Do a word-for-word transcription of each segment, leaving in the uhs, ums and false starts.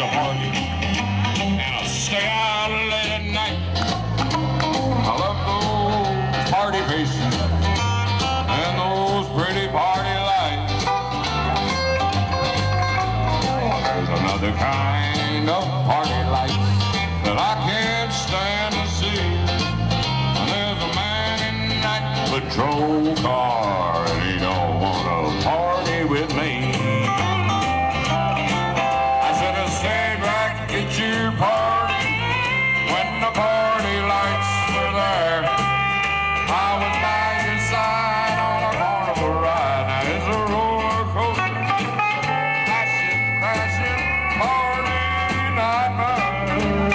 a party, and I stay out late at night. I love those party faces and those pretty party lights. There's another kind of party lights that I can't stand to see. And there's a man in that patrol car, and he don't want to party with me. I should have stayed back at your party when the party lights were there. I was by your side on a carnival ride. Now it's a roller coaster, crashing, crashing, party nightmare.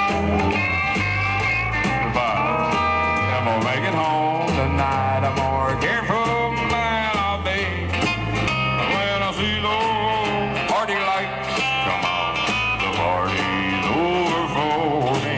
Goodbye. I'm gonna make it home tonight. I'm more careful man I'll be. But when I see those party lights come on, the party's over for me.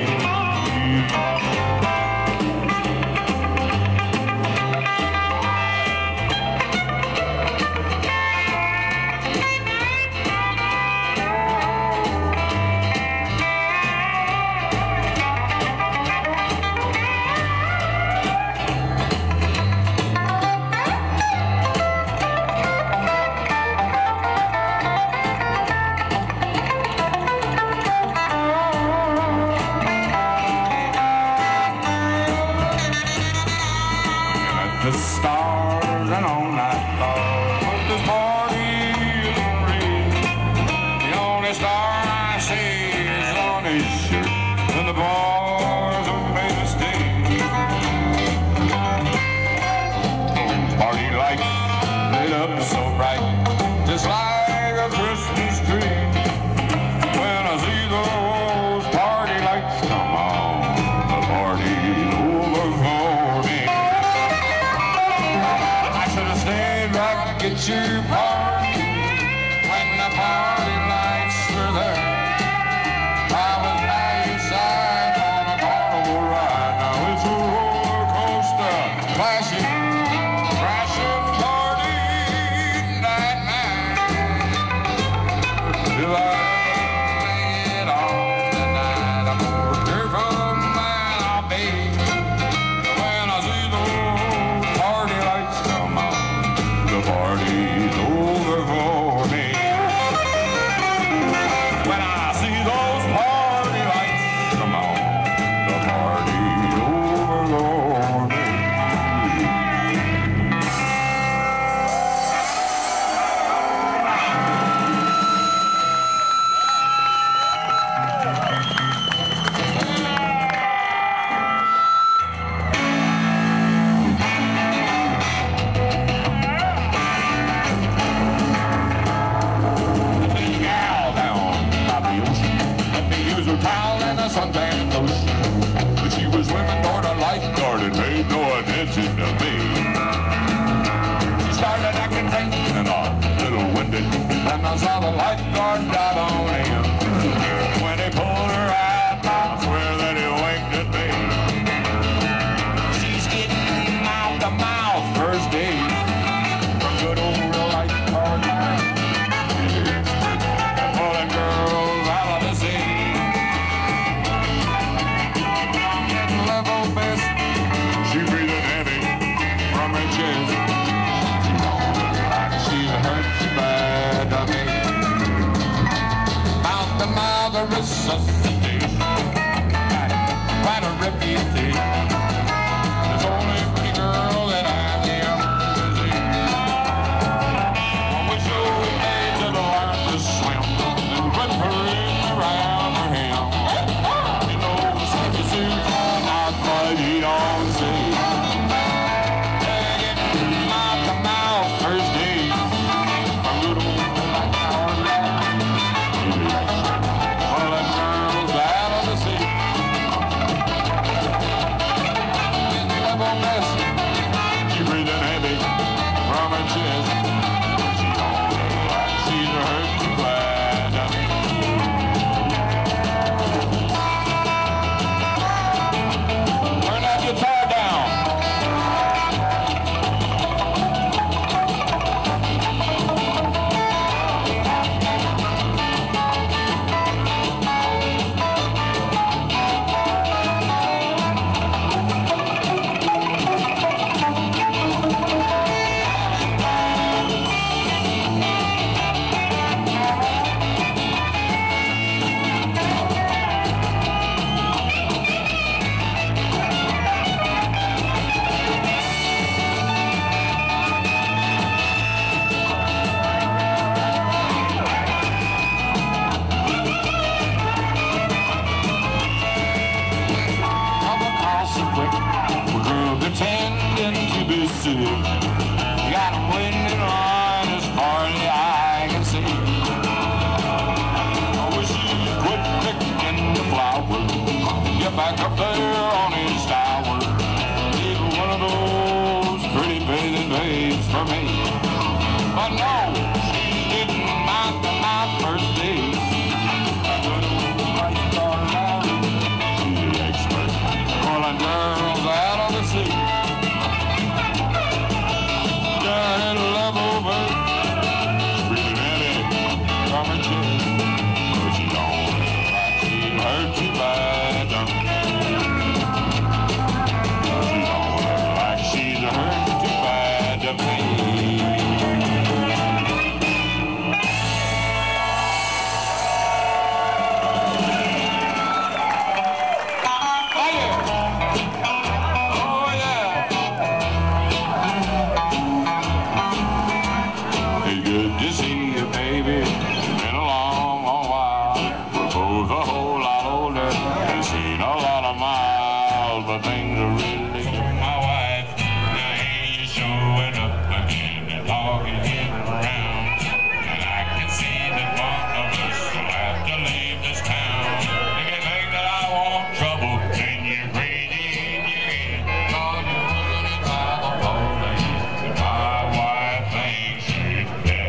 The stars and all night long, but this party isn't real. The only star I see is on his shirt, and the bars are made of steel. Those party lights lit up so bright, just like a Christmas tree. When I see those party lights come on, the party's over for me. Get your party when the party lights were there. I was by your side on a carnival ride. Now it's a roller coaster, flashing, crashing party nightmare. If I make it on tonight, I'm more careful man I'll be. When I see those party lights come on, the party's over for me. When I see those party lights come on, the party's over for me. Towel and a suntan lotion, but she was swimming toward a lifeguard and paid no attention to me. She started acting faint and a little winded, and I saw the lifeguard dive on him. When he pulled her out, I swear that he winked at me. She's getting mouth to mouth first date from good old lifeguard life. And pulling girls out of the sea. She breathing heavy from her chest. She don't look like she's hurt so bad to me. Mouth to mouth a resuscitation, quite a reputation. There's only a pretty girl that I ever seen. I wish those days had learned to swim and put her in around her hem. You know, the safety suit, not what you don't see. Take it mouth to mouth first day. A little like our love. Well, that girl's You got them waiting in line as far as the eye can see. I wish he'd quit picking the flowers, get back up there on his tower, leave one of those pretty bathing babes for me. But no, she didn't mind my first day. Girls out on the sea, turning love over, breathing in it from her chin. But she don't look like she hurt too bad. She don't look like she's hurt too bad to me. Good to see you, baby. It's been a long, long while. We're both a whole lot older and seen a lot of miles, but things are really good. My wife, now here you showing up again and talking him around, and I can see that one of us will have to leave this town. If you think that I want trouble, then you're crazy in your head. Cause you're running by the police, and my wife thinks you're dead.